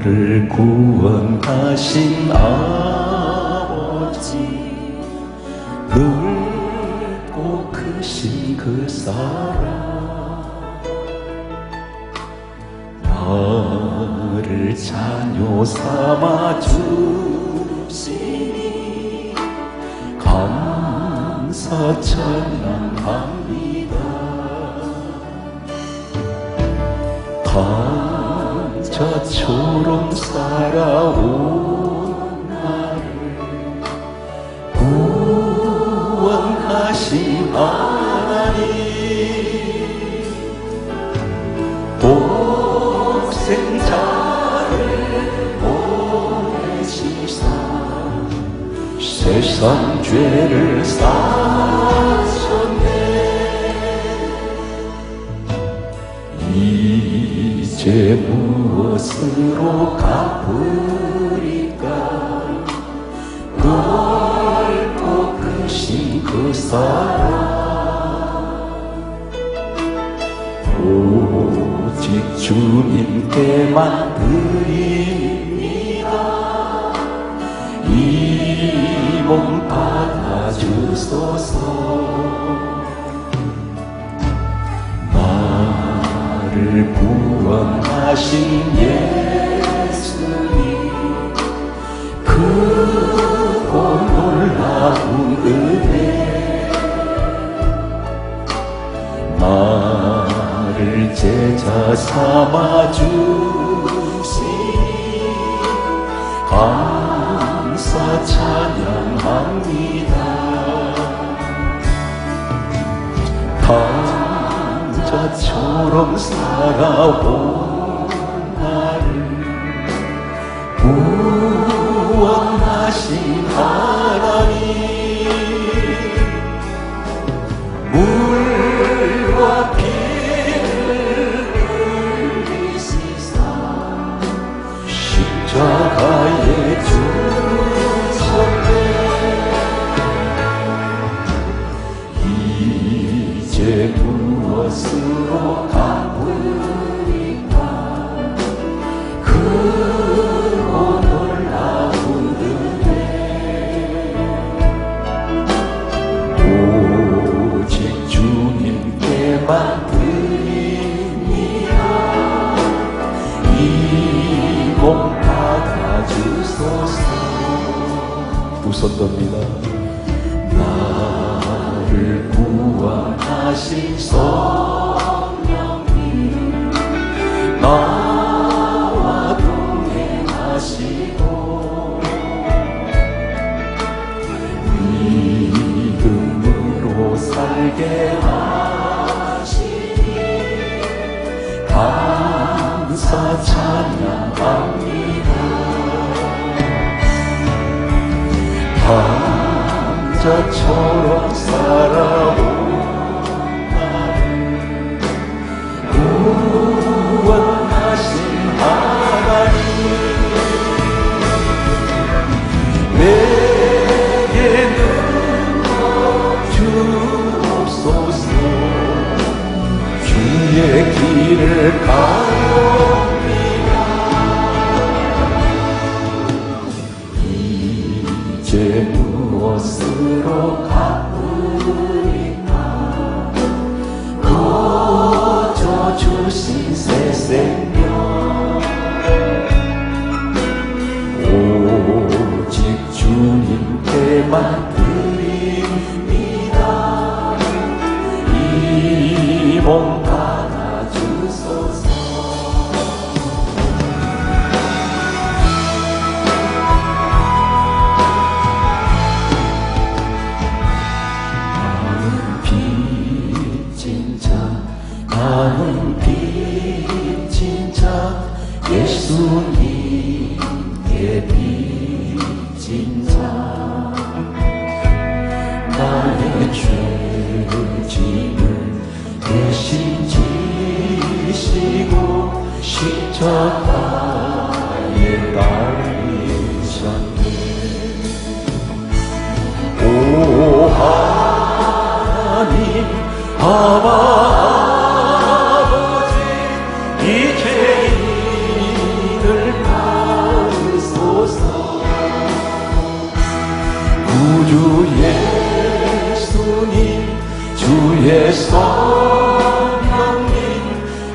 나를 구원하신 아버지, 넓고 크신 그 사랑, 나를 자녀 삼아 주시니 감사 찬양합니다. 강자처럼 살아온 나를 구원하신 하나님, 독생자를 보내시사 세상 죄를 사셨네. 이제 무엇으로 갚으리까? 넓고 크신 그 사랑, 오직 주님께만 드립니다. 이 몸 받아주소서. 나를 구원하신 예수님, 크고 놀라운 은혜, 나를 제자 삼아 주시니 감사 찬양합니다. 강자처럼 살아온 나를 구원하신 하나님, 물과 피를 흘리시사 십자가에 죽으셨네. 이제 무엇으로 갚으리까? 크고 놀라운 은혜, 오직 주님께만 드립니다. 이 몸 받아주소서. 두 손 듭니다. 나를 구원하신 성령님, 나와 동행하시고 믿음으로 살게 하시니 감사 찬양합니다. 강자처럼 살아온 나를 구원하신 하나님, 내게는 주옵소서. 주의 길을 가옵니다. 이제 무엇으로 갚으리까? 거저 주신 새 생명, 오직 주님께만 드립니다. 이 몸 받아주소서. 나는 빚진 자, 예수님께 빚진 자, 나의 죄짐을 대신 지시고 십자가에 달리셨네. 오 하나님, 아바 아버지, 이 죄인을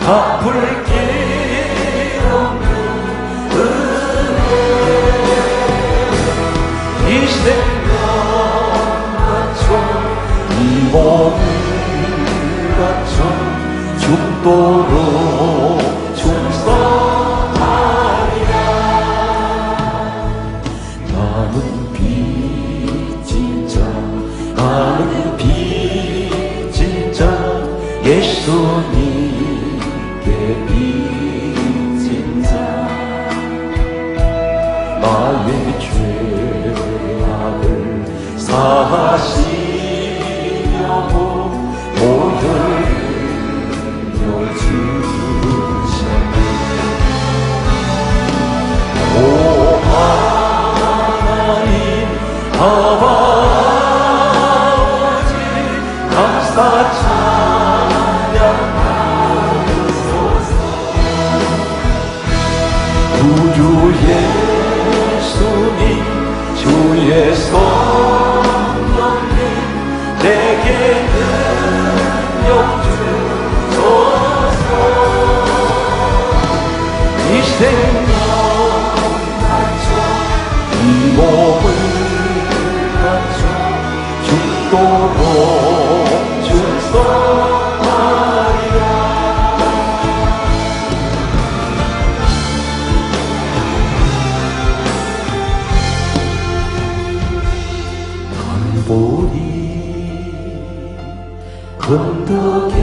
갚을 길 없는 은혜 이 생명 바쳐 이 몸을 바쳐 죽도록 충성하리라. 나는 빚진 자 나는 빚진 자 예수님께 빚진 자 나의 죄악을 사하시려고 보혈로 주셨네. 오 하나님 아버지 감사 찬양하소서. 구주 예수님 주의 성령님 내게 능력 주소서. 이 생명 바쳐 이 몸을 바쳐 죽도록 충성하리라. 단보리 건덕에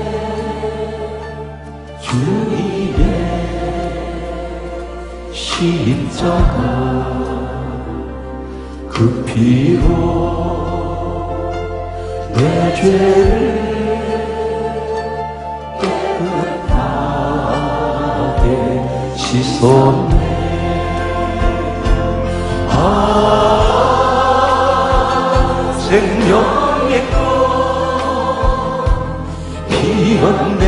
주위에 십자가 그 피로 내 죄를 깨끗하게 씻었네. 생명의 꽃 피었네.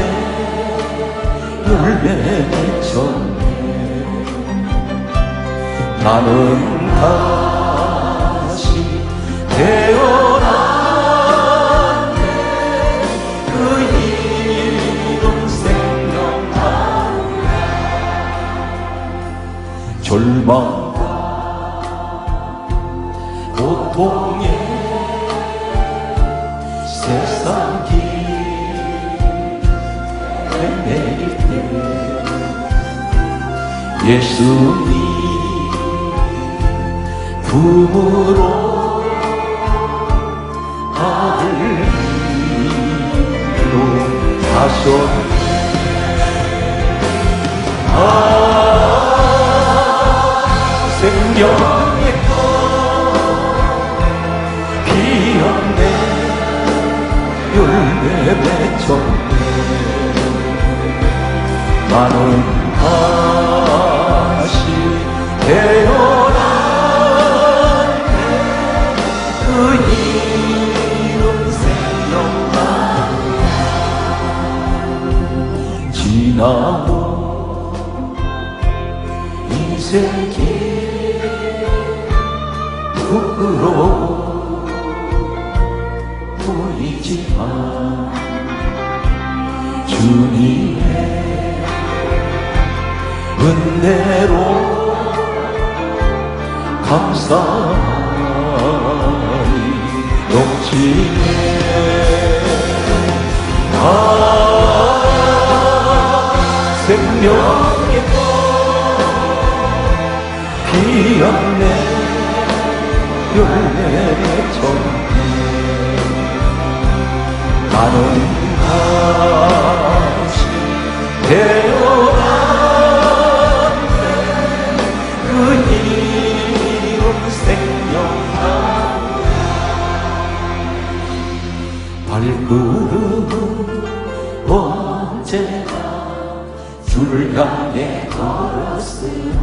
열매 맺혔네. 나는 다시 태어났네. 그 이름 생명하네. 절망과 고통에 세상 길 헤매일 때 예수님 품으로 아들로 하셨네. 생명의 꽃 피었네. 열매 맺혔네. 나는 다시 태어났네. 그 이름 생명하네. 지나온 인생길 부끄러워 보이지만 주님의 은혜로 감사히 넘치네. 생명의 꽃 피었네. 열매 맺혔네. 나는 다시 태어났네. 그 이름 생명하네. 발걸음은 언제나 주를 향해 걸었으나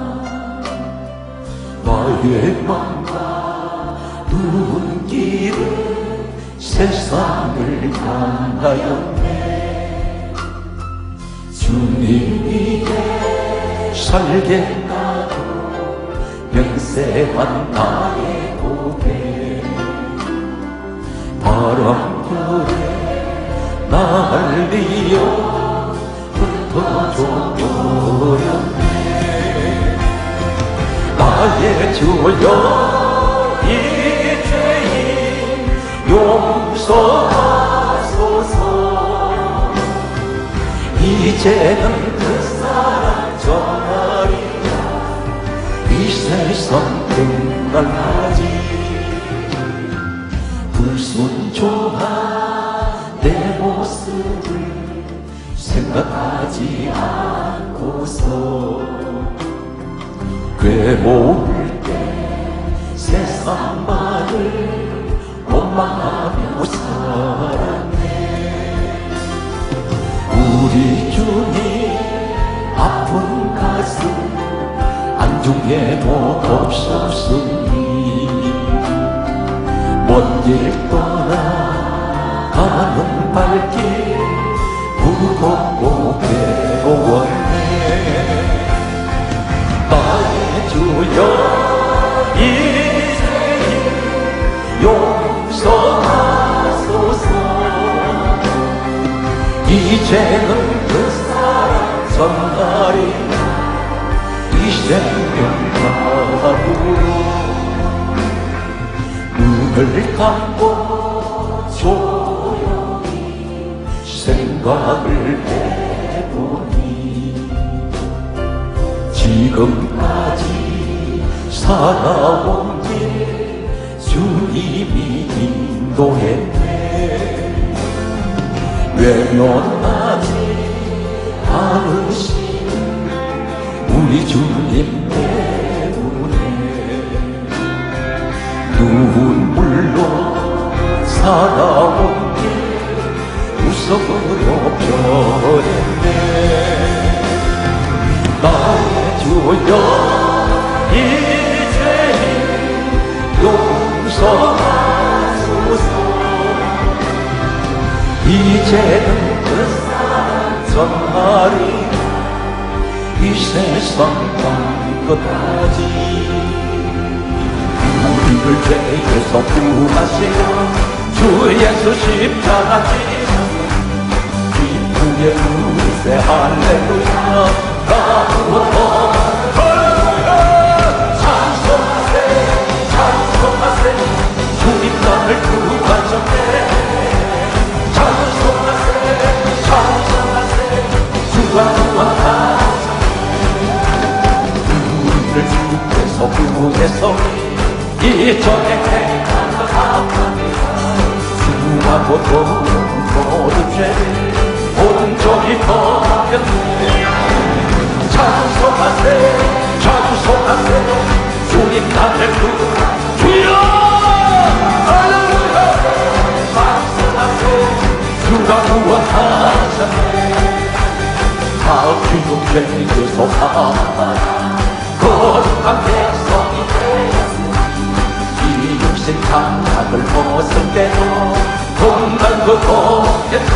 나의 맘과 눈길은 세상을 향하였네. 주님 위에 살겠다고 명세한 나의 고백 바람결에 날리어 덮어줘버렸네. 나의 주여 이 죄인 용서하소서. 이제는 그 사랑 전하리라. 이 세상 끝날까지 불순종한 내 모습을 생각하지 않고서 괴로울 때 세상만을 원망하며 살았네. 우리 주님 아픈 가슴 안중에 못 없었으니 먼 길 떠나가는 발길 무겁고 괴로웠네. 나의 주여 이제는 용서하소서. 이제는 그 사랑 전하리라. 이 생명가로 눈을 감고 조용히 생각을 해보니 지금까지 살아온 길 주님이 인도했네. 외면하지 않으시는 우리 주님 때문에 눈물로 살아온 길 웃음으로 변했네. 나의 주여 이제는 용서하소서. 이제는 그 사랑 전하리라. 이 세상 끝까지 우리를 죄에서 구하시려 주 예수 십자가 지사 기쁘게 부르세 할렐루야. 나부터 찬송하세 찬송하세. 주님 나를 구하셨네. 찬송하세 찬송하세. 주가 구원하셨네. 우리를 주께서 구해서 이전에 행한 것 합니다. 수하고 모든 죄를 온전히 버렸네. 찬송하세 찬송하세. 주님 나를 구하 주여 할렐루야. 찬송하세 주가 구원하셨네. 다 주님 죄에서 하나 거룩한 백성이 되었으니 이 육신 장막을 벗을 때도 동난 그거겠네.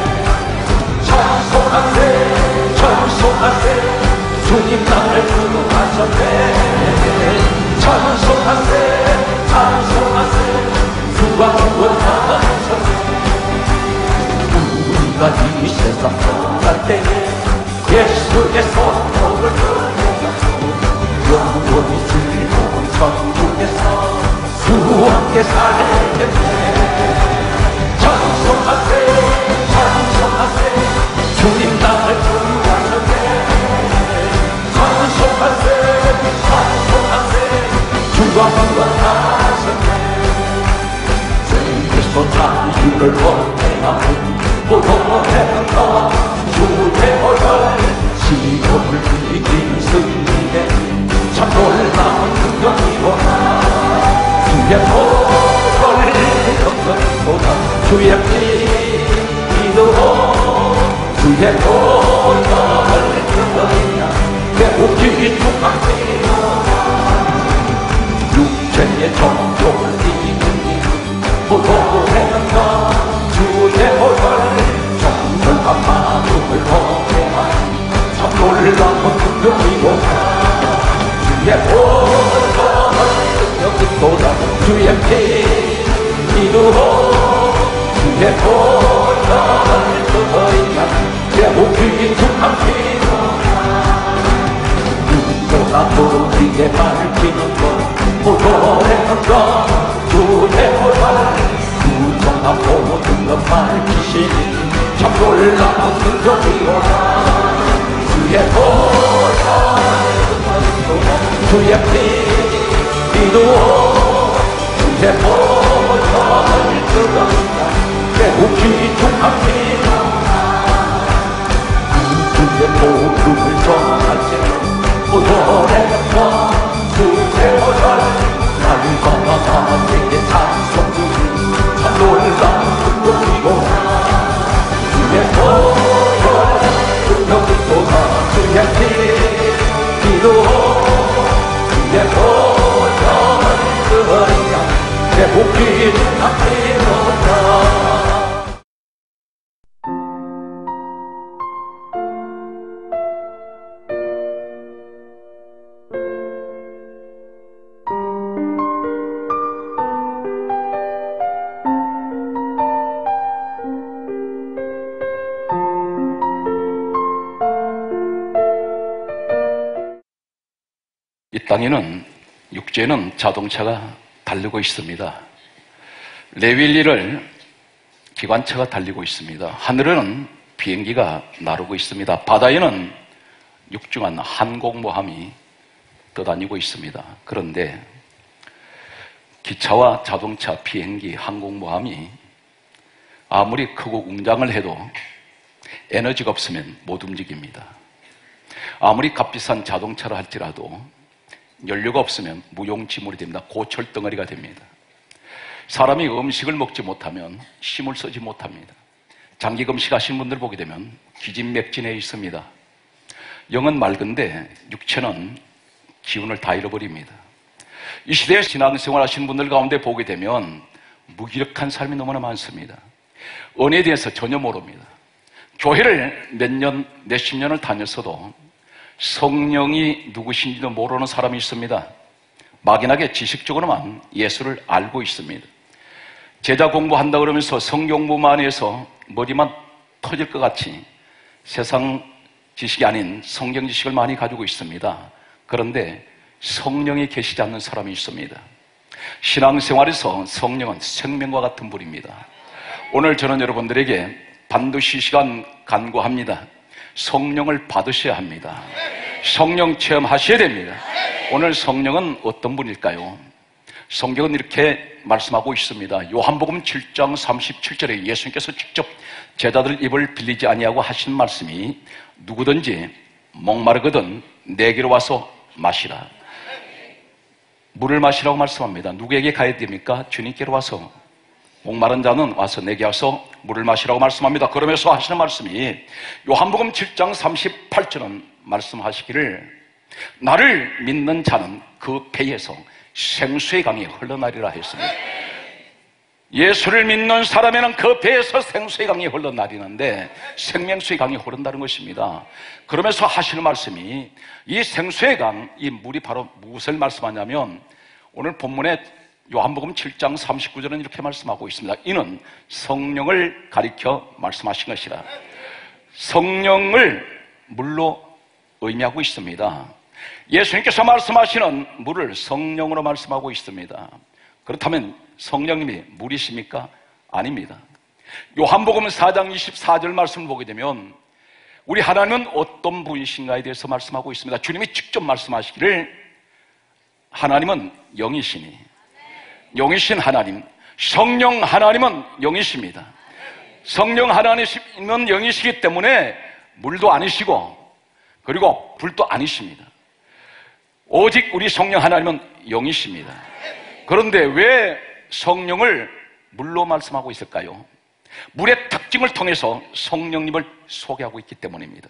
찬송하세 찬송하세. 주님 나를 구하셨네. 찬송하세 찬송하세. 주가 구원하셨네. 우리가 이 세상 떠날 때에 예수의 손목을 끌고 영원히 즐거운 천국에서 주와 함께 살겠네. 찬송하세 찬송하세. 주님 나를 구하셨네. 찬송하세 찬송하세. 주가 구원하셨네. 그리스도 자유를 원해하는 보호해한다. 주의 얼굴 시험을 이긴 승리에 참 놀라운 능력이로다. 주의 보혈 능력보다 주의 피 믿으로 주의 보혈 능력이야. 내 옷이 tuk박되어라. 육체의 정욕을 이기는 보호해한다. 주의 보혈 정결과 마음을 거대하니 참 놀라운 능력이로다. 주의 보혈 능력보다 주의 피 이루어 주의 보혈 능력이야. 내 목이 tuk박 축하합니다. 눈보라도 뒤에 밝히는 것 보도되는 것 주의 보살 구정한 모든 것 밝히시니 참 놀라운 능력이오라. 주의 보살 주의 피 이루어 주의 보살 들어간다. 대국이 축하합니다. 주의 복음을 전하세 보도되는 주의 보살 날마다 내게 찬송주니 참 놀라운 능력이오라. 주의 보살 능력이오라. 주의 피 이루어 주의 보살 들어간다. 대국이 축하합니다. 이 땅에는 육지에는 자동차가 달리고 있습니다. 레윌리를 기관차가 달리고 있습니다. 하늘에는 비행기가 나르고 있습니다. 바다에는 육중한 항공모함이 떠다니고 있습니다. 그런데 기차와 자동차, 비행기, 항공모함이 아무리 크고 웅장을 해도 에너지가 없으면 못 움직입니다. 아무리 값비싼 자동차를 할지라도 연료가 없으면 무용지물이 됩니다. 고철덩어리가 됩니다. 사람이 음식을 먹지 못하면 힘을 쓰지 못합니다. 장기 금식하신 분들 보게 되면 기진맥진해 있습니다. 영은 맑은데 육체는 기운을 다 잃어버립니다. 이 시대에 신앙생활 하신 분들 가운데 보게 되면 무기력한 삶이 너무나 많습니다. 은혜에 대해서 전혀 모릅니다. 교회를 몇 년, 몇십 년을 다녔어도 성령이 누구신지도 모르는 사람이 있습니다. 막연하게 지식적으로만 예수를 알고 있습니다. 제자 공부한다 그러면서 성경부만 해서 머리만 터질 것 같이 세상 지식이 아닌 성경 지식을 많이 가지고 있습니다. 그런데 성령이 계시지 않는 사람이 있습니다. 신앙생활에서 성령은 생명과 같은 분입니다. 오늘 저는 여러분들에게 반드시 이 시간 간구합니다. 성령을 받으셔야 합니다. 성령 체험하셔야 됩니다. 오늘 성령은 어떤 분일까요? 성경은 이렇게 말씀하고 있습니다. 요한복음 7장 37절에 예수님께서 직접 제자들 입을 빌리지 아니하고 하신 말씀이 누구든지 목마르거든 내게로 와서 마시라. 물을 마시라고 말씀합니다. 누구에게 가야 됩니까? 주님께로 와서. 목마른 자는 와서 내게 와서 물을 마시라고 말씀합니다. 그러면서 하시는 말씀이 요한복음 7장 38절은 말씀하시기를 나를 믿는 자는 그 배에서 생수의 강이 흘러나리라 했습니다. 예수를 믿는 사람에는 그 배에서 생수의 강이 흘러나리는데 생명수의 강이 흐른다는 것입니다. 그러면서 하시는 말씀이 이 생수의 강, 이 물이 바로 무엇을 말씀하냐면 오늘 본문에 요한복음 7장 39절은 이렇게 말씀하고 있습니다. 이는 성령을 가리켜 말씀하신 것이라. 성령을 물로 의미하고 있습니다. 예수님께서 말씀하시는 물을 성령으로 말씀하고 있습니다. 그렇다면 성령님이 물이십니까? 아닙니다. 요한복음 4장 24절 말씀을 보게 되면 우리 하나님은 어떤 분이신가에 대해서 말씀하고 있습니다. 주님이 직접 말씀하시기를 하나님은 영이시니 영이신 하나님, 성령 하나님은 영이십니다. 성령 하나님은 영이시기 때문에 물도 아니시고 그리고 불도 아니십니다. 오직 우리 성령 하나님은 영이십니다. 그런데 왜 성령을 물로 말씀하고 있을까요? 물의 특징을 통해서 성령님을 소개하고 있기 때문입니다.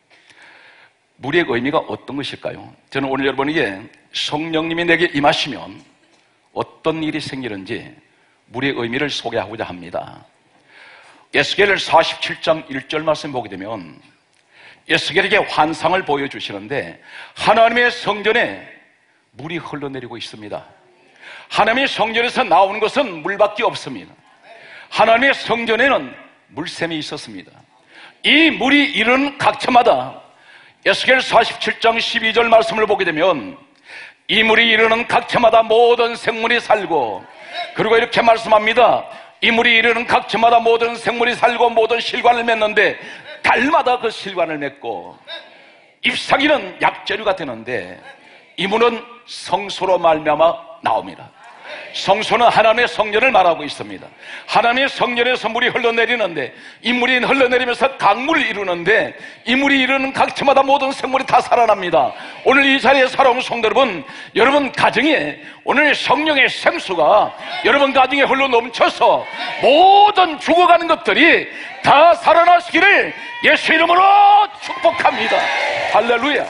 물의 의미가 어떤 것일까요? 저는 오늘 여러분에게 성령님이 내게 임하시면 어떤 일이 생기는지 물의 의미를 소개하고자 합니다. 에스겔 47장 1절 말씀 보게 되면 에스겔에게 환상을 보여주시는데 하나님의 성전에 물이 흘러내리고 있습니다. 하나님의 성전에서 나오는 것은 물밖에 없습니다. 하나님의 성전에는 물샘이 있었습니다. 이 물이 이르는 각처마다 에스겔 47장 12절 말씀을 보게 되면 이 물이 이르는 각처마다 모든 생물이 살고, 그리고 이렇게 말씀합니다. 이 물이 이르는 각처마다 모든 생물이 살고 모든 실관을 맺는데 달마다 그 실관을 맺고, 잎사귀는 약재류가 되는데 이 물은 성소로 말미암아 나옵니다. 성소는 하나님의 성전을 말하고 있습니다. 하나님의 성전에서 물이 흘러내리는데 이 물이 흘러내리면서 강물을 이루는데 이 물이 이루는 각처마다 모든 생물이 다 살아납니다. 오늘 이 자리에 살아온 성도 여러분, 여러분 가정에 오늘 성령의 생수가 여러분 가정에 흘러 넘쳐서 모든 죽어가는 것들이 다 살아나시기를 예수 이름으로 축복합니다. 할렐루야.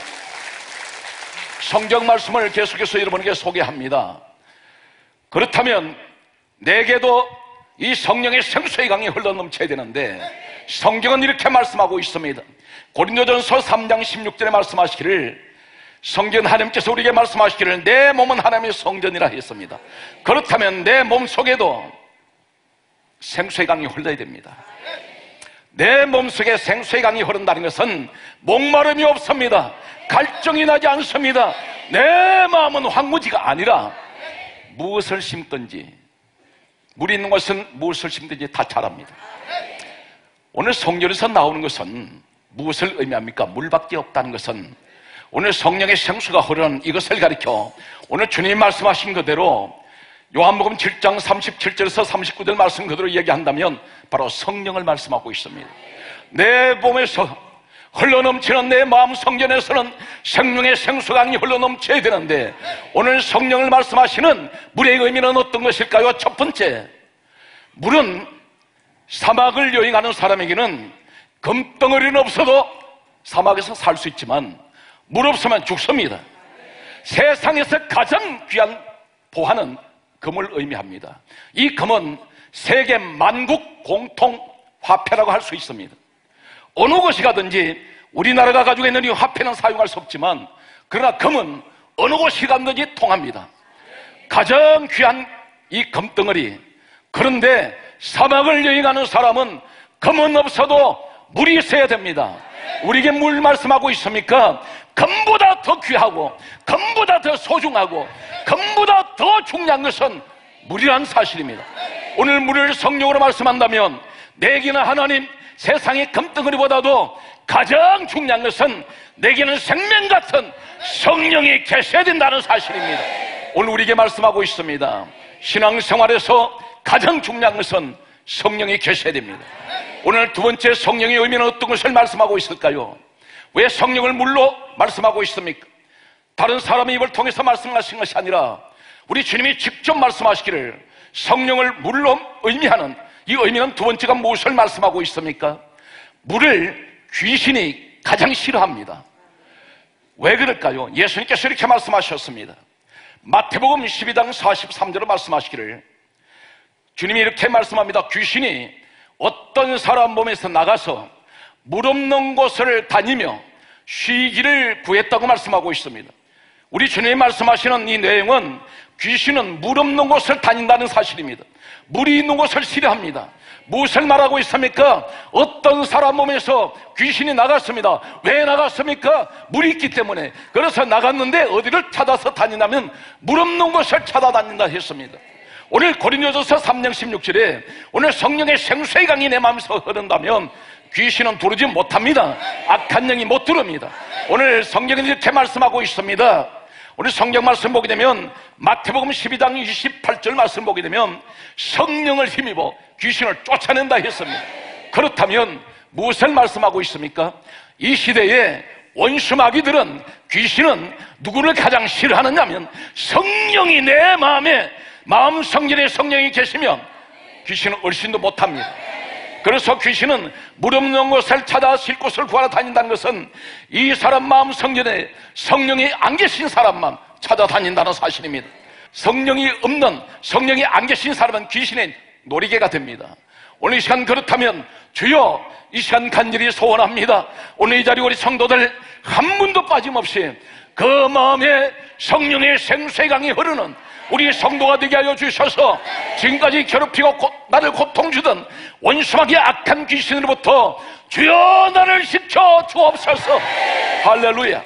성경 말씀을 계속해서 여러분에게 소개합니다. 그렇다면 내게도 이 성령의 생수의 강이 흘러넘쳐야 되는데 성경은 이렇게 말씀하고 있습니다. 고린도전서 3장 16절에 말씀하시기를, 성경 하나님께서 우리에게 말씀하시기를 내 몸은 하나님의 성전이라 했습니다. 그렇다면 내 몸 속에도 생수의 강이 흘러야 됩니다. 내 몸속에 생수의 강이 흐른다는 것은 목마름이 없습니다. 갈증이 나지 않습니다. 내 마음은 황무지가 아니라 무엇을 심든지, 물이 있는 것은 무엇을 심든지 다 자랍니다. 오늘 성전에서 나오는 것은 무엇을 의미합니까? 물밖에 없다는 것은 오늘 성령의 생수가 흐르는 이것을 가리켜 오늘 주님이 말씀하신 그대로 요한복음 7장 37절에서 39절 말씀 그대로 얘기한다면 바로 성령을 말씀하고 있습니다. 내 몸에서 흘러넘치는 내 마음 성전에서는 생명의 생수강이 흘러넘쳐야 되는데 오늘 성령을 말씀하시는 물의 의미는 어떤 것일까요? 첫 번째, 물은 사막을 여행하는 사람에게는 금덩어리는 없어도 사막에서 살 수 있지만 물 없으면 죽습니다. 세상에서 가장 귀한 보화는 금을 의미합니다. 이 금은 세계 만국 공통 화폐라고 할 수 있습니다. 어느 곳에 가든지 우리나라가 가지고 있는 이 화폐는 사용할 수 없지만 그러나 금은 어느 곳에 가든지 통합니다. 가장 귀한 이 금덩어리, 그런데 사막을 여행하는 사람은 금은 없어도 물이 있어야 됩니다. 우리에게 물 말씀하고 있습니까? 금보다 더 귀하고 금보다 더 소중하고 금보다 더 중요한 것은 물이란 사실입니다. 오늘 물을 성령으로 말씀한다면 내게는 하나님, 세상의 금덩어리보다도 가장 중요한 것은 내게는 생명 같은 성령이 계셔야 된다는 사실입니다. 오늘 우리에게 말씀하고 있습니다. 신앙생활에서 가장 중요한 것은 성령이 계셔야 됩니다. 오늘 두 번째, 성령의 의미는 어떤 것을 말씀하고 있을까요? 왜 성령을 물로 말씀하고 있습니까? 다른 사람의 입을 통해서 말씀하신 것이 아니라 우리 주님이 직접 말씀하시기를 성령을 물로 의미하는 이 의미는 두 번째가 무엇을 말씀하고 있습니까? 물을 귀신이 가장 싫어합니다. 왜 그럴까요? 예수님께서 이렇게 말씀하셨습니다. 마태복음 12장 43절로 말씀하시기를 주님이 이렇게 말씀합니다. 귀신이 어떤 사람 몸에서 나가서 물 없는 곳을 다니며 쉬기를 구했다고 말씀하고 있습니다. 우리 주님이 말씀하시는 이 내용은 귀신은 물 없는 곳을 다닌다는 사실입니다. 물이 있는 곳을 싫어합니다. 무엇을 말하고 있습니까? 어떤 사람 몸에서 귀신이 나갔습니다. 왜 나갔습니까? 물이 있기 때문에. 그래서 나갔는데 어디를 찾아서 다니냐면 물 없는 곳을 찾아다닌다 했습니다. 오늘 고린도전서 3장 16절에 오늘 성령의 생수의 강이 내 마음에서 흐른다면 귀신은 들어오지 못합니다. 악한 영이 못 들어옵니다. 오늘 성경은 이렇게 말씀하고 있습니다. 오늘 성경 말씀 보게 되면 마태복음 12장 28절 말씀 보게 되면 성령을 힘입어 귀신을 쫓아낸다 했습니다. 그렇다면 무엇을 말씀하고 있습니까? 이 시대에 원수 마귀들은, 귀신은 누구를 가장 싫어하느냐면 성령이 내 마음에, 마음 성전에 성령이 계시면 귀신은 얼씬도 못합니다. 그래서 귀신은 물 없는 곳을 찾아 쉴 곳을 구하러 다닌다는 것은 이 사람 마음 성전에 성령이 안 계신 사람만 찾아다닌다는 사실입니다. 성령이 없는, 성령이 안 계신 사람은 귀신의 놀이개가 됩니다. 오늘 이 시간 그렇다면 주여, 이 시간 간절히 소원합니다. 오늘 이 자리 우리 성도들 한 분도 빠짐없이 그 마음에 성령의 생수의 강이 흐르는 우리 성도가 되게 하여 주셔서 지금까지 괴롭히고 나를 고통 주던 원수마귀의 악한 귀신으로부터 주여 나를 지켜 주옵소서. 할렐루야.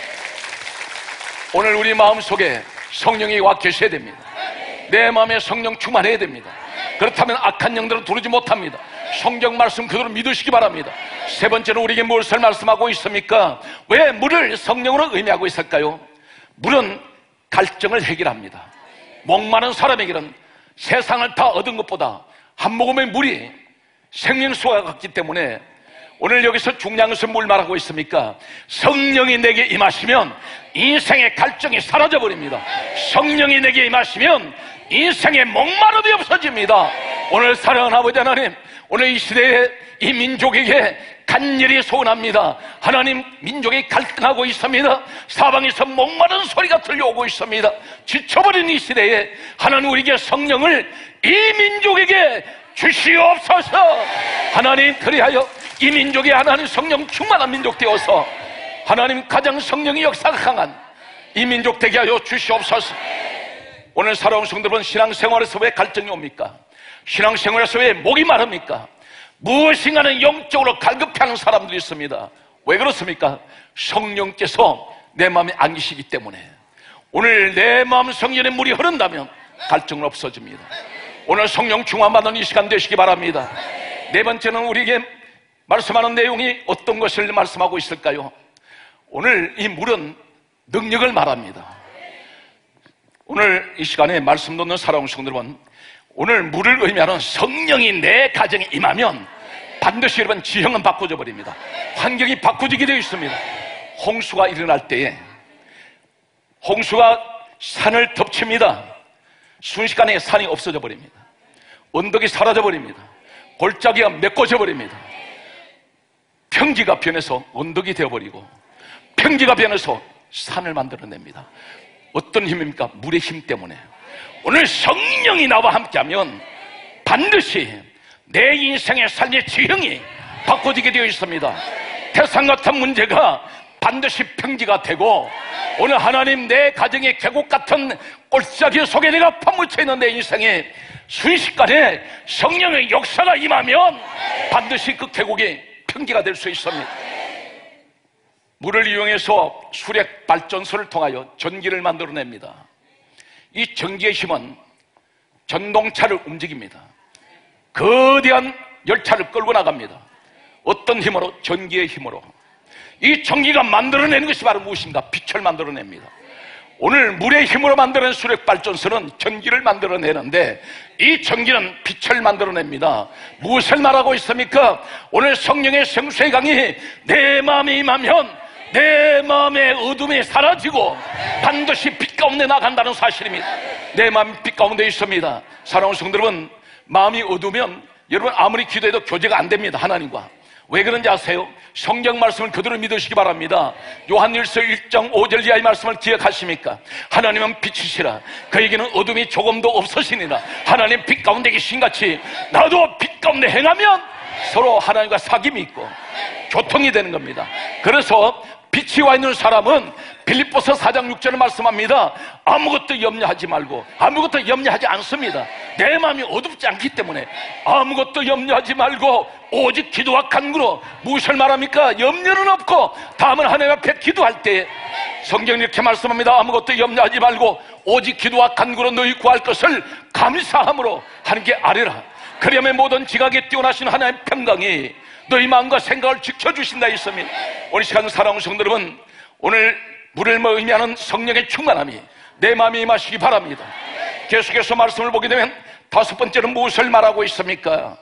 오늘 우리 마음속에 성령이 와 계셔야 됩니다. 내 마음에 성령 충만해야 됩니다. 그렇다면 악한 영들은 두르지 못합니다. 성경 말씀 그대로 믿으시기 바랍니다. 세 번째는 우리에게 무엇을 말씀하고 있습니까? 왜 물을 성령으로 의미하고 있을까요? 물은 갈증을 해결합니다. 목마른 사람에게는 세상을 다 얻은 것보다 한 모금의 물이 생명수와 같기 때문에 오늘 여기서 중요한 것은 뭘 말하고 있습니까? 성령이 내게 임하시면 인생의 갈증이 사라져버립니다. 성령이 내게 임하시면 인생의 목마름이 없어집니다. 오늘 사랑하는 아버지 하나님, 오늘 이 시대에 이 민족에게 간절히 소원합니다. 하나님, 민족이 갈등하고 있습니다. 사방에서 목마른 소리가 들려오고 있습니다. 지쳐버린 이 시대에 하나님 우리에게 성령을 이 민족에게 주시옵소서. 하나님, 그리하여 이 민족이 하나님 성령 충만한 민족 되어서 하나님 가장 성령의 역사가 강한 이 민족 되게 하여 주시옵소서. 오늘 살아온 성도들은 신앙생활에서 왜 갈증이 옵니까? 신앙생활에서 왜 목이 마릅니까? 무엇인가는 영적으로 갈급해하는 사람들이 있습니다. 왜 그렇습니까? 성령께서 내 마음에 안기시기 때문에. 오늘 내 마음 성령의 물이 흐른다면 갈증은 없어집니다. 오늘 성령 충만받는 이 시간 되시기 바랍니다. 네 번째는 우리에게 말씀하는 내용이 어떤 것을 말씀하고 있을까요? 오늘 이 물은 능력을 말합니다. 오늘 이 시간에 말씀 듣는 사랑하는 성도 여러분, 오늘 물을 의미하는 성령이 내 가정에 임하면 반드시 여러분 지형은 바꿔져 버립니다. 환경이 바꿔지게 되어 있습니다. 홍수가 일어날 때에 홍수가 산을 덮칩니다. 순식간에 산이 없어져 버립니다. 언덕이 사라져 버립니다. 골짜기가 메꿔져 버립니다. 평지가 변해서 언덕이 되어버리고 평지가 변해서 산을 만들어냅니다. 어떤 힘입니까? 물의 힘 때문에. 오늘 성령이 나와 함께하면 반드시 내 인생의 삶의 지형이 바꿔지게 되어 있습니다. 태산 같은 문제가 반드시 평지가 되고, 오늘 하나님 내 가정의 계곡 같은 골짜기 속에 내가 파묻혀 있는 내 인생에 순식간에 성령의 역사가 임하면 반드시 그 계곡이 평지가 될 수 있습니다. 물을 이용해서 수력 발전소를 통하여 전기를 만들어냅니다. 이 전기의 힘은 전동차를 움직입니다. 거대한 열차를 끌고 나갑니다. 어떤 힘으로? 전기의 힘으로. 이 전기가 만들어내는 것이 바로 무엇인가? 빛을 만들어냅니다. 오늘 물의 힘으로 만드는 수력 발전소는 전기를 만들어내는데 이 전기는 빛을 만들어냅니다. 무엇을 말하고 있습니까? 오늘 성령의 생수의 강이 내 마음에 임하면 내 마음의 어둠이 사라지고 반드시 빛 가운데 나간다는 사실입니다. 내 마음이 빛 가운데 있습니다. 사랑하는 성도 여러분, 마음이 어두우면 여러분 아무리 기도해도 교제가 안 됩니다. 하나님과. 왜 그런지 아세요? 성경 말씀을 그대로 믿으시기 바랍니다. 요한일서 1장 5절 이하의 말씀을 기억하십니까? 하나님은 빛이시라 그에게는 어둠이 조금도 없으시니라. 하나님 빛 가운데 계신같이 나도 빛 가운데 행하면 서로 하나님과 사귐이 있고 교통이 되는 겁니다. 그래서 빛이 와 있는 사람은 빌립보서 4장 6절을 말씀합니다. 아무것도 염려하지 말고, 아무것도 염려하지 않습니다. 내 마음이 어둡지 않기 때문에 아무것도 염려하지 말고 오직 기도와 간구로. 무엇을 말합니까? 염려는 없고 다음은 하나님 앞에 기도할 때 성경이 이렇게 말씀합니다. 아무것도 염려하지 말고 오직 기도와 간구로 너희 구할 것을 감사함으로 하나님께 아뢰라. 그러면 모든 지각에 뛰어나신 하나님의 평강이 너희 마음과 생각을 지켜주신다 했습니다. 오늘 시간 사랑하는 성도 여러분, 오늘 물을 의미하는 성령의 충만함이 내 마음에 임하시기 바랍니다. 계속해서 말씀을 보게 되면 다섯 번째는 무엇을 말하고 있습니까?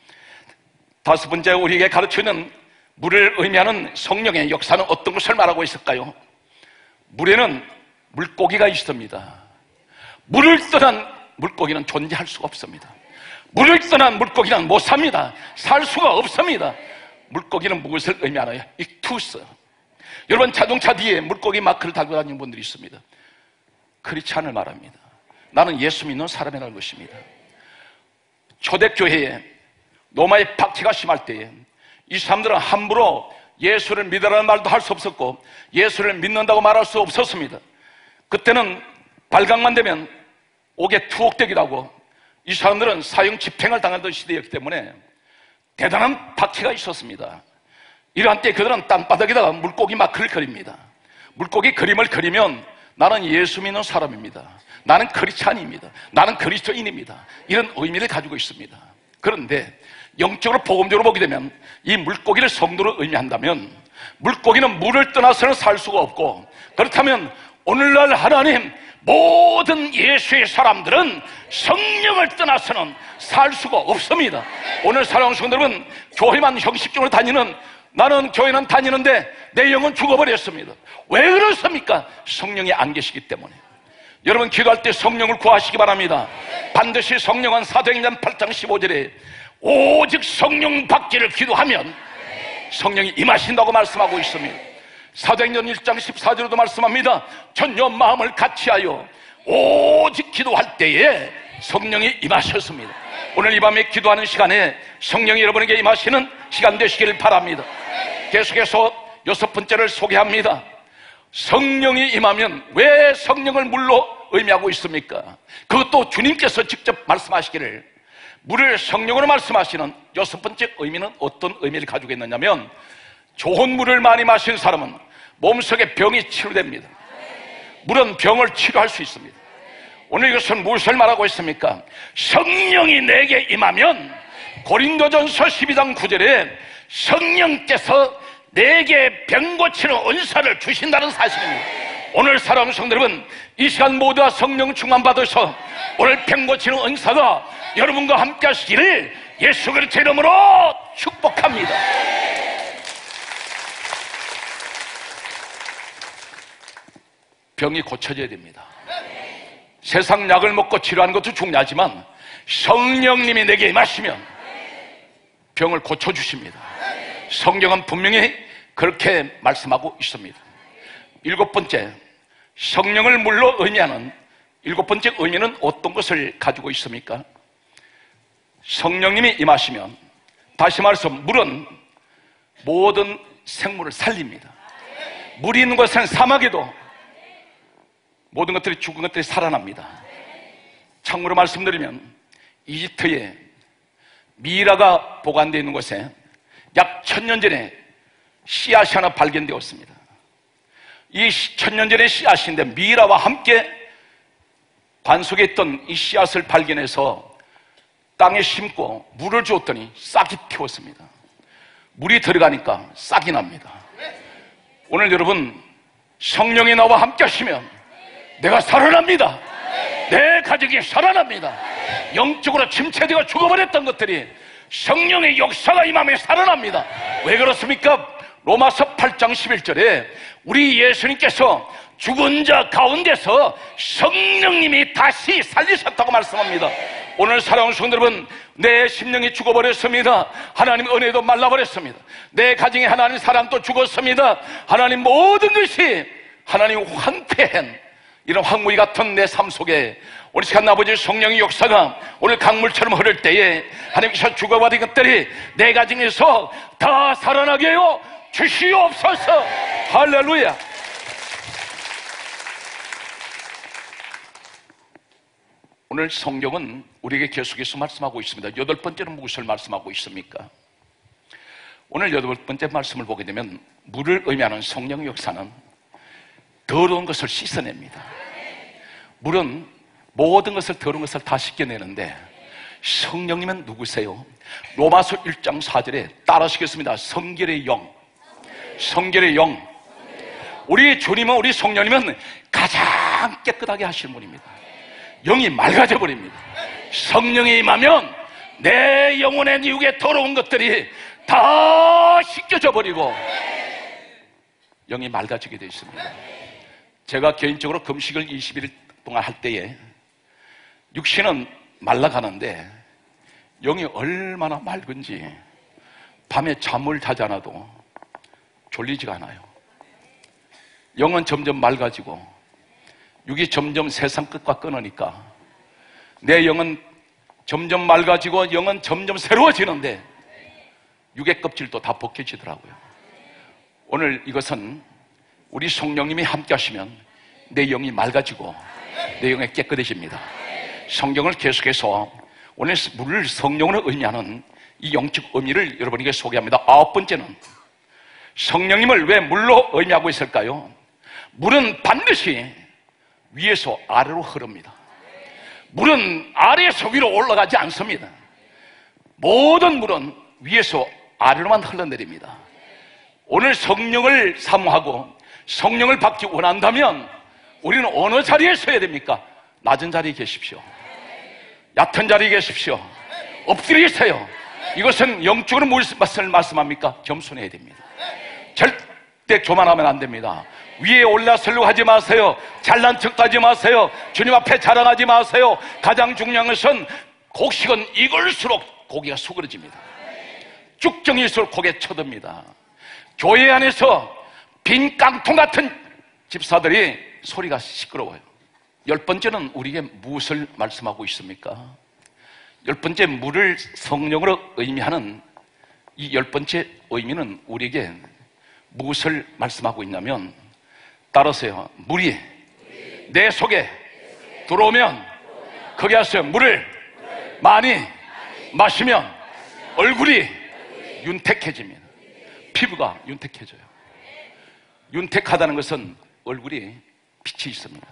다섯 번째 우리에게 가르치는 물을 의미하는 성령의 역사는 어떤 것을 말하고 있을까요? 물에는 물고기가 있습니다. 물을 떠난 물고기는 존재할 수가 없습니다. 물을 떠난 물고기는 못 삽니다. 살 수가 없습니다. 물고기는 무엇을 의미하나요? 익투스. 여러분 자동차 뒤에 물고기 마크를 달고 다니는 분들이 있습니다. 크리스찬을 말합니다. 나는 예수 믿는 사람이라는 것입니다. 초대교회에 로마의 박해가 심할 때에 이 사람들은 함부로 예수를 믿으라는 말도 할 수 없었고 예수를 믿는다고 말할 수 없었습니다. 그때는 발각만 되면 옥에 투옥되기도 하고, 이 사람들은 사형 집행을 당하던 시대였기 때문에 대단한 박해가 있었습니다. 이러한 때 그들은 땅바닥에다가 물고기 마크를 그립니다. 물고기 그림을 그리면 나는 예수 믿는 사람입니다. 나는 크리스찬입니다. 나는 그리스도인입니다. 이런 의미를 가지고 있습니다. 그런데 영적으로 복음적으로 보게 되면 이 물고기를 성도로 의미한다면 물고기는 물을 떠나서는 살 수가 없고, 그렇다면 오늘날 하나님 모든 예수의 사람들은 성령을 떠나서는 살 수가 없습니다. 오늘 사랑하는 성도 여러분, 교회만 형식적으로 다니는, 나는 교회는 다니는데 내 영은 죽어버렸습니다. 왜 그렇습니까? 성령이 안 계시기 때문에. 여러분 기도할 때 성령을 구하시기 바랍니다. 반드시 성령은 사도행전 8장 15절에 오직 성령 받기를 기도하면 성령이 임하신다고 말씀하고 있습니다. 사도행전 1장 14절에도 말씀합니다. 전혀 마음을 같이하여 오직 기도할 때에 성령이 임하셨습니다. 오늘 이 밤에 기도하는 시간에 성령이 여러분에게 임하시는 시간 되시길 바랍니다. 계속해서 6번째를 소개합니다. 성령이 임하면 왜 성령을 물로 의미하고 있습니까? 그것도 주님께서 직접 말씀하시기를, 물을 성령으로 말씀하시는 6번째 의미는 어떤 의미를 가지고 있느냐면, 좋은 물을 많이 마신 사람은 몸속에 병이 치료됩니다. 물은 병을 치료할 수 있습니다. 오늘 이것은 무엇을 말하고 있습니까? 성령이 내게 임하면, 고린도전서 12장 9절에 성령께서 내게 병 고치는 은사를 주신다는 사실입니다. 오늘 사랑하는 성도 여러분, 이 시간 모두가 성령 충만 받으셔 오늘 병 고치는 은사가 여러분과 함께 하시기를 예수 그리스도 이름으로 축복합니다. 병이 고쳐져야 됩니다. 세상 약을 먹고 치료하는 것도 중요하지만 성령님이 내게 임하시면 병을 고쳐주십니다. 성경은 분명히 그렇게 말씀하고 있습니다. 7번째, 성령을 물로 의미하는 7번째 의미는 어떤 것을 가지고 있습니까? 성령님이 임하시면, 다시 말해서 물은 모든 생물을 살립니다. 물이 있는 곳은 사막에도 모든 것들이, 죽은 것들이 살아납니다. 참고로 말씀드리면 이집트에 미라가 보관되어 있는 곳에 약 1000년 전에 씨앗이 하나 발견되었습니다. 이 1000년 전의 씨앗인데 미라와 함께 관 속에 있던 이 씨앗을 발견해서 땅에 심고 물을 주었더니 싹이 피웠습니다. 물이 들어가니까 싹이 납니다. 오늘 여러분, 성령이 나와 함께 하시면 내가 살아납니다. 내 가족이 살아납니다. 영적으로 침체되어 죽어버렸던 것들이 성령의 역사가 임하면 살아납니다. 왜 그렇습니까? 로마서 8장 11절에 우리 예수님께서 죽은 자 가운데서 성령님이 다시 살리셨다고 말씀합니다. 오늘 사랑하는 성도 여러분, 내 심령이 죽어버렸습니다. 하나님 은혜도 말라버렸습니다. 내 가정에 하나님 사랑도 죽었습니다. 하나님 모든 것이 하나님 황폐한 이런 황무지 같은 내 삶 속에 오늘 시간 아버지 성령의 역사가 오늘 강물처럼 흐를 때에 하나님께서 죽어버린 것들이 내 가정에서 다 살아나게 하여 주시옵소서. 할렐루야. 오늘 성경은 우리에게 계속해서 말씀하고 있습니다. 8번째는 무엇을 말씀하고 있습니까? 오늘 8번째 말씀을 보게 되면 물을 의미하는 성령의 역사는 더러운 것을 씻어냅니다. 물은 모든 것을, 더러운 것을 다 씻겨내는데 성령님은 누구세요? 로마서 1장 4절에 따라하시겠습니다. 성결의 영. 성결의 영. 우리 주님은, 우리 성령님은 가장 깨끗하게 하시는 분입니다. 영이 맑아져 버립니다. 성령이 임하면 내 영혼의 육에 더러운 것들이 다 씻겨져 버리고 영이 맑아지게 되어 있습니다. 제가 개인적으로 금식을 20일 동안 할 때에 육신은 말라가는데 영이 얼마나 맑은지 밤에 잠을 자지 않아도 졸리지가 않아요. 영은 점점 맑아지고 육이 점점 세상 끝과 끊으니까 내 영은 점점 맑아지고 영은 점점 새로워지는데 육의 껍질도 다 벗겨지더라고요. 오늘 이것은 우리 성령님이 함께 하시면 내 영이 맑아지고 내 영이 깨끗해집니다. 성경을 계속해서 오늘 물을 성령으로 의미하는 이 영적 의미를 여러분에게 소개합니다. 9번째는 성령님을 왜 물로 의미하고 있을까요? 물은 반드시 위에서 아래로 흐릅니다. 물은 아래에서 위로 올라가지 않습니다. 모든 물은 위에서 아래로만 흘러내립니다. 오늘 성령을 사모하고 성령을 받기 원한다면 우리는 어느 자리에 서야 됩니까? 낮은 자리에 계십시오. 얕은 자리에 계십시오. 엎드리세요. 이것은 영적으로 무엇을 말씀합니까? 겸손해야 됩니다. 절대 교만하면 안 됩니다. 위에 올라서려고 하지 마세요. 잘난 척도 하지 마세요. 주님 앞에 자랑하지 마세요. 가장 중요한 것은 곡식은 익을수록 고기가 수그러집니다. 쭉정일수록 고개 쳐듭니다. 교회 안에서 빈 깡통 같은 집사들이 소리가 시끄러워요. 10번째는 우리에게 무엇을 말씀하고 있습니까? 10번째 물을 성령으로 의미하는 이 10번째 의미는 우리에게 무엇을 말씀하고 있냐면, 따라서요, 물이 내 속에 들어오면 거기 하세요. 물을 많이 마시면 얼굴이 윤택해집니다. 피부가 윤택해져요. 윤택하다는 것은 얼굴이 빛이 있습니다.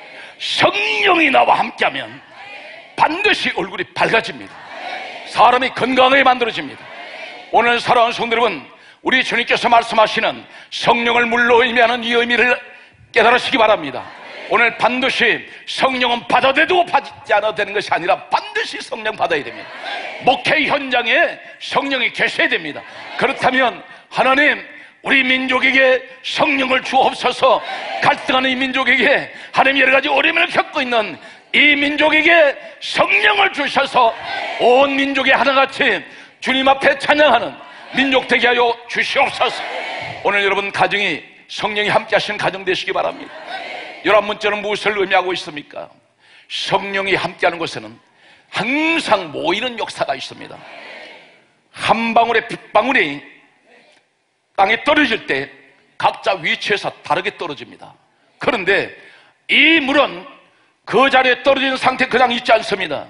성령이 나와 함께하면 반드시 얼굴이 밝아집니다. 사람이 건강하게 만들어집니다. 오늘 사랑하는 성도 여러분, 우리 주님께서 말씀하시는 성령을 물로 의미하는 이 의미를 깨달으시기 바랍니다. 오늘 반드시 성령은 받아들여도 받지 않아도 되는 것이 아니라 반드시 성령 받아야 됩니다. 목회 현장에 성령이 계셔야 됩니다. 그렇다면 하나님, 우리 민족에게 성령을 주옵소서. 갈등하는 이 민족에게, 하나님 여러 가지 어려움을 겪고 있는 이 민족에게 성령을 주셔서 온 민족이 하나같이 주님 앞에 찬양하는 민족 되게 하여 주시옵소서. 오늘 여러분 가정이 성령이 함께 하시는 가정 되시기 바랍니다. 11번째는 무엇을 의미하고 있습니까? 성령이 함께하는 곳에는 항상 모이는 역사가 있습니다. 한 방울의 빗방울이 땅에 떨어질 때 각자 위치에서 다르게 떨어집니다. 그런데 이 물은 그 자리에 떨어진 상태 그냥 있지 않습니다.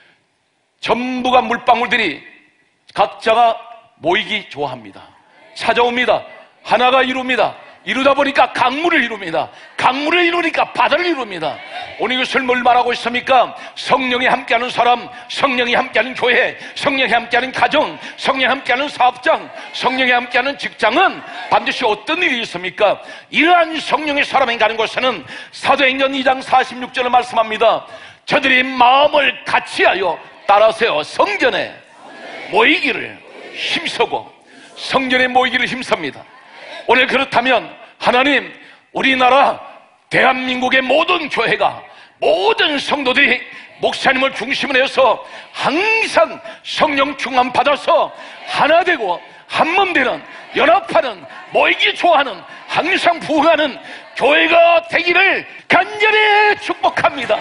전부가 물방울들이 각자가 모이기 좋아합니다. 찾아옵니다. 하나가 이룹니다. 이루다 보니까 강물을 이룹니다. 강물을 이루니까 바다를 이룹니다. 오늘 이것을 뭘 말하고 있습니까? 성령이 함께하는 사람, 성령이 함께하는 교회, 성령이 함께하는 가정, 성령이 함께하는 사업장, 성령이 함께하는 직장은 반드시 어떤 일이 있습니까? 이러한 성령의 사람이 가는 곳에는 사도행전 2장 46절을 말씀합니다. 저들이 마음을 같이하여 따라서요 성전에 모이기를 힘쓰고, 성전에 모이기를 힘씁니다. 오늘 그렇다면 하나님, 우리나라 대한민국의 모든 교회가, 모든 성도들이 목사님을 중심으로 해서 항상 성령 충만 받아서 하나 되고 한 몸 되는, 연합하는, 모이기 좋아하는, 항상 부흥하는 교회가 되기를 간절히 축복합니다.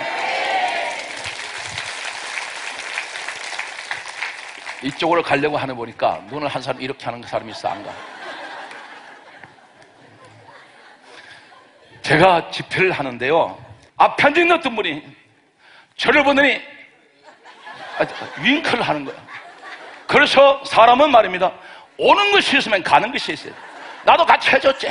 이쪽으로 가려고 하는 보니까 눈을 한 사람 이렇게 하는 사람이 있어, 안 가? 제가 집회를 하는데요, 앞에 앉아있는 어떤 분이 저를 보더니 윙크를 하는 거야. 그래서 사람은 말입니다, 오는 것이 있으면 가는 것이 있어요. 나도 같이 해줬지.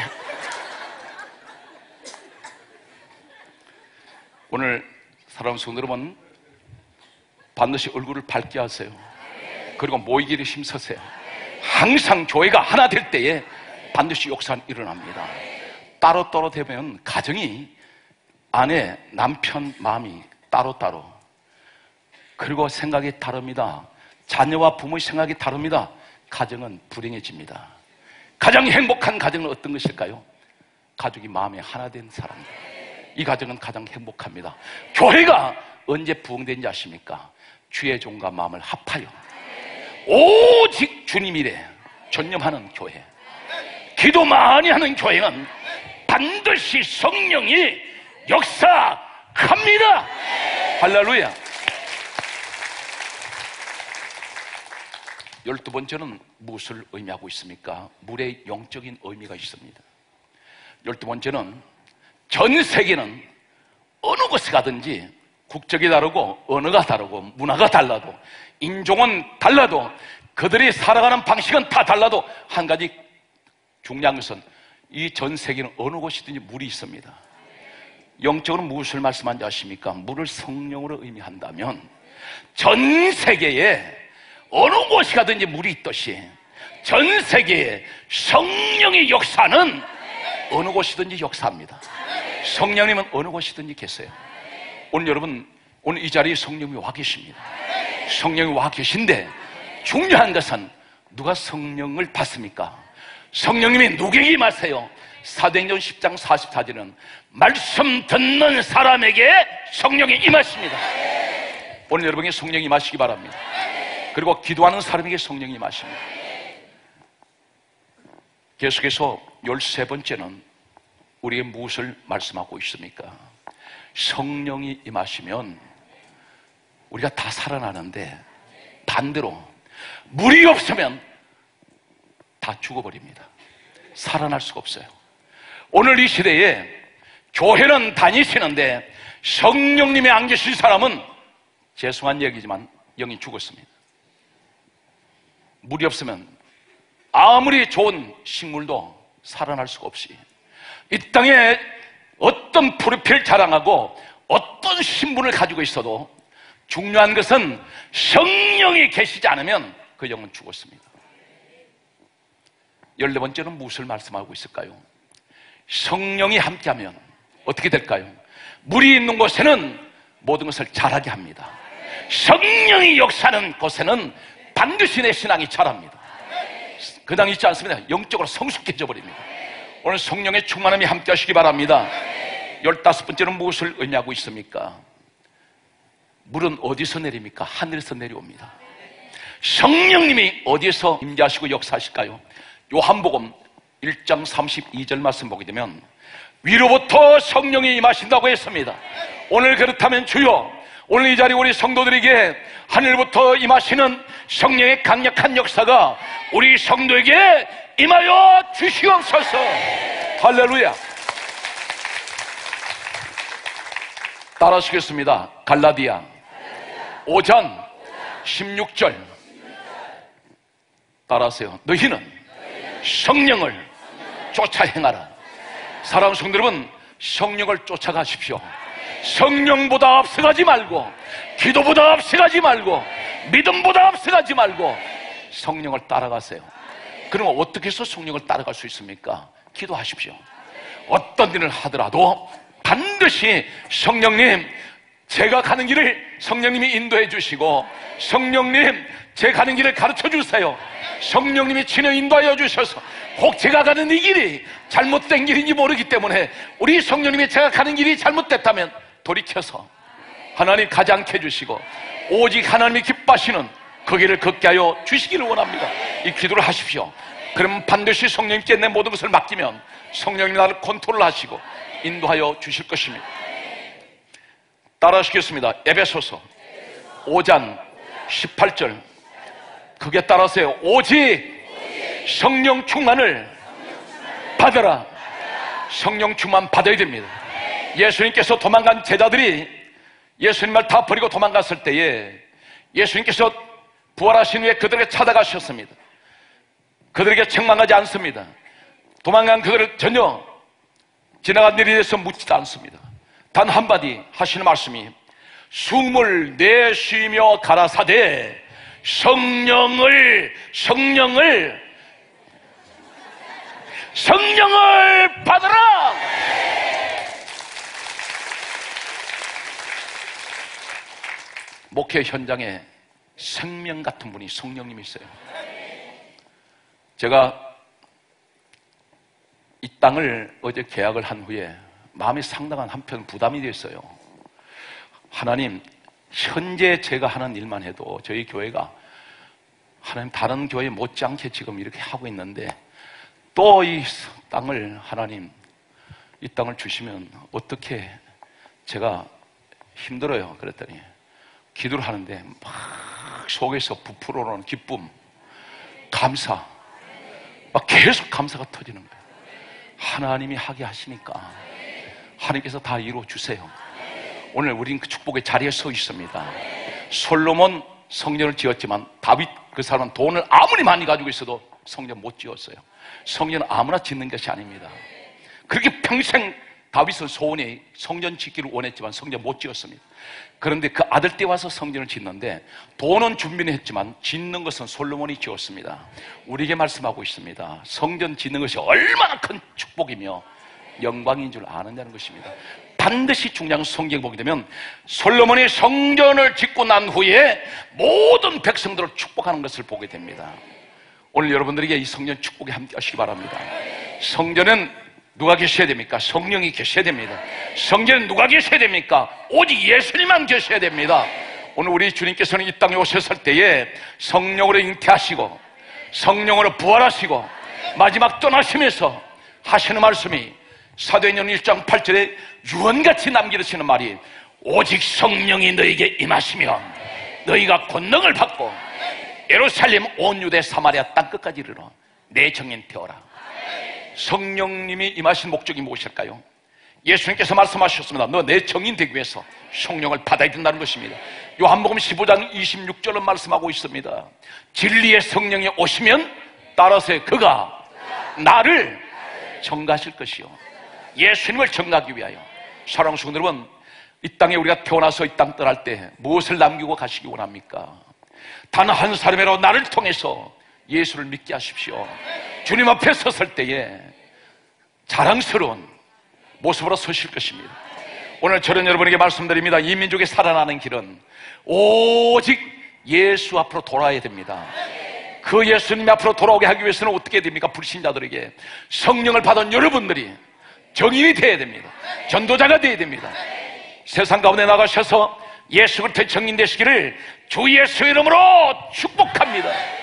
오늘 사랑하는 성도 여러분, 반드시 얼굴을 밝게 하세요. 그리고 모이기를 힘쓰세요. 항상 교회가 하나 될 때에 반드시 역사는 일어납니다. 따로따로 되면 가정이, 아내, 남편 마음이 따로따로, 그리고 생각이 다릅니다. 자녀와 부모의 생각이 다릅니다. 가정은 불행해집니다. 가장 행복한 가정은 어떤 것일까요? 가족이 마음에 하나 된 사람들. 이 가정은 가장 행복합니다. 교회가 언제 부흥된지 아십니까? 주의 종과 마음을 합하여 오직 주님 일에 전념하는 교회, 기도 많이 하는 교회는 반드시 성령이 역사합니다. 할렐루야. 12번째는 무엇을 의미하고 있습니까? 물의 영적인 의미가 있습니다. 12번째는 전 세계는 어느 곳에 가든지 국적이 다르고 언어가 다르고 문화가 달라도 인종은 달라도 그들이 살아가는 방식은 다 달라도 한 가지 중요한 것은 이 전 세계는 어느 곳이든지 물이 있습니다. 영적으로 무엇을 말씀하는지 아십니까? 물을 성령으로 의미한다면 전 세계에 어느 곳이 가든지 물이 있듯이 전 세계에 성령의 역사는 어느 곳이든지 역사합니다. 성령님은 어느 곳이든지 계세요. 오늘 여러분, 오늘 이 자리에 성령이 와 계십니다. 성령이 와 계신데 중요한 것은 누가 성령을 받습니까? 성령님이 누구에게 임하세요? 사도행전 10장 44절은 말씀 듣는 사람에게 성령이 임하십니다. 오늘 여러분에게 성령이 임하시기 바랍니다. 그리고 기도하는 사람에게 성령이 임하십니다. 계속해서 13번째는 우리에게 무엇을 말씀하고 있습니까? 성령이 임하시면 우리가 다 살아나는데 반대로 물이 없으면 다 죽어버립니다. 살아날 수가 없어요. 오늘 이 시대에 교회는 다니시는데 성령님이 안 계신 사람은 죄송한 얘기지만 영이 죽었습니다. 물이 없으면 아무리 좋은 식물도 살아날 수가 없이 이 땅에 어떤 프로필 자랑하고 어떤 신분을 가지고 있어도 중요한 것은 성령이 계시지 않으면 그 영은 죽었습니다. 14번째는 무엇을 말씀하고 있을까요? 성령이 함께하면 어떻게 될까요? 물이 있는 곳에는 모든 것을 잘하게 합니다. 성령이 역사하는 곳에는 반드시 내 신앙이 자랍니다. 그냥 있지 않습니다. 영적으로 성숙해져 버립니다. 오늘 성령의 충만함이 함께 하시기 바랍니다. 15번째는 무엇을 의미하고 있습니까? 물은 어디서 내립니까? 하늘에서 내려옵니다. 성령님이 어디에서 임재하시고 역사하실까요? 요한복음 1장 32절 말씀 보게 되면 위로부터 성령이 임하신다고 했습니다. 오늘 그렇다면 주여, 오늘 이 자리 우리 성도들에게 하늘부터 임하시는 성령의 강력한 역사가 우리 성도에게 임하여 주시옵소서. 할렐루야. 따라하시겠습니다. 갈라디아 5장 16절 따라하세요. 너희는 성령을 쫓아 행하라. 사랑하는 성도 여러분, 성령을 쫓아가십시오. 성령보다 앞서가지 말고, 기도보다 앞서가지 말고, 믿음보다 앞서가지 말고 성령을 따라가세요. 그러면 어떻게 해서 성령을 따라갈 수 있습니까? 기도하십시오. 어떤 일을 하더라도 반드시 성령님, 제가 가는 길을 성령님이 인도해 주시고, 성령님, 제 가는 길을 가르쳐 주세요. 성령님이 친히 인도하여 주셔서 혹 제가 가는 이 길이 잘못된 길인지 모르기 때문에 우리 성령님이 제가 가는 길이 잘못됐다면 돌이켜서 하나님 가지 않게 해주시고 오직 하나님이 기뻐하시는 그 길을 걷게 하여 주시기를 원합니다. 이 기도를 하십시오. 그럼 반드시 성령님께 내 모든 것을 맡기면 성령님이 나를 컨트롤하시고 인도하여 주실 것입니다. 따라하시겠습니다. 에베소서 5장 18절 크게 따라하세요. 오직 성령 충만을 받아라. 성령 충만 받아야 됩니다. 예수님께서 도망간 제자들이 예수님 말 다 버리고 도망갔을 때에 예수님께서 부활하신 후에 그들에게 찾아가셨습니다. 그들에게 책망하지 않습니다. 도망간 그들을 전혀 지나간 일에 대해서 묻지도 않습니다. 단 한마디 하시는 말씀이 숨을 내쉬며 가라사대 성령을 받으라. 목회 현장에 생명 같은 분이 성령님이 있어요. 제가 이 땅을 어제 계약을 한 후에 마음이 상당한 한편 부담이 됐어요. 하나님, 현재 제가 하는 일만 해도 저희 교회가 하나님 다른 교회 못지않게 지금 이렇게 하고 있는데 또 이 땅을 하나님 이 땅을 주시면 어떻게 제가 힘들어요. 그랬더니 기도를 하는데 막 속에서 부풀어오는 기쁨, 감사, 막 계속 감사가 터지는 거예요. 하나님이 하게 하시니까 하나님께서 다 이루어 주세요. 오늘 우리는 그 축복의 자리에 서 있습니다. 솔로몬 성전을 지었지만 다윗 그 사람은 돈을 아무리 많이 가지고 있어도 성전 못 지었어요. 성전은 아무나 짓는 것이 아닙니다. 그렇게 평생 다윗은 소원이 성전 짓기를 원했지만 성전 못 지었습니다. 그런데 그 아들 때 와서 성전을 짓는데 돈은 준비는 했지만 짓는 것은 솔로몬이 지었습니다. 우리에게 말씀하고 있습니다. 성전 짓는 것이 얼마나 큰 축복이며 영광인 줄 아느냐는 것입니다. 반드시 중요한 성경을 보게 되면 솔로몬이 성전을 짓고 난 후에 모든 백성들을 축복하는 것을 보게 됩니다. 오늘 여러분들에게 이 성전 축복에 함께 하시기 바랍니다. 성전은 누가 계셔야 됩니까? 성령이 계셔야 됩니다. 성전은 누가 계셔야 됩니까? 오직 예수님만 계셔야 됩니다. 오늘 우리 주님께서는 이 땅에 오셨을 때에 성령으로 잉태하시고 성령으로 부활하시고 마지막 떠나시면서 하시는 말씀이 사도행전 1장 8절에 유언같이 남기시는 말이 오직 성령이 너에게 임하시면 너희가 권능을 받고 예루살렘 온 유대 사마리아 땅끝까지 이르러 내 정인 되어라. 성령님이 임하신 목적이 무엇일까요? 예수님께서 말씀하셨습니다. 너 내 정인 되기 위해서 성령을 받아야 된다는 것입니다. 요한복음 15장 26절은 말씀하고 있습니다. 진리의 성령이 오시면 따라서 그가 나를 정가하실 것이요 예수님을 정가하기 위하여. 사랑하는 성도 여러분, 이 땅에 우리가 태어나서 이 땅 떠날 때 무엇을 남기고 가시기 원합니까? 단 한 사람이라도 나를 통해서 예수를 믿게 하십시오. 주님 앞에 섰을 때에 자랑스러운 모습으로 서실 것입니다. 오늘 저는 여러분에게 말씀드립니다. 이 민족이 살아나는 길은 오직 예수 앞으로 돌아야 됩니다. 그 예수님 앞으로 돌아오게 하기 위해서는 어떻게 됩니까? 불신자들에게 성령을 받은 여러분들이 정인이 되어야 됩니다. 전도자가 되어야 됩니다. 세상 가운데 나가셔서 예수 그리스도의 정인 되시기를 주 예수의 이름으로 축복합니다.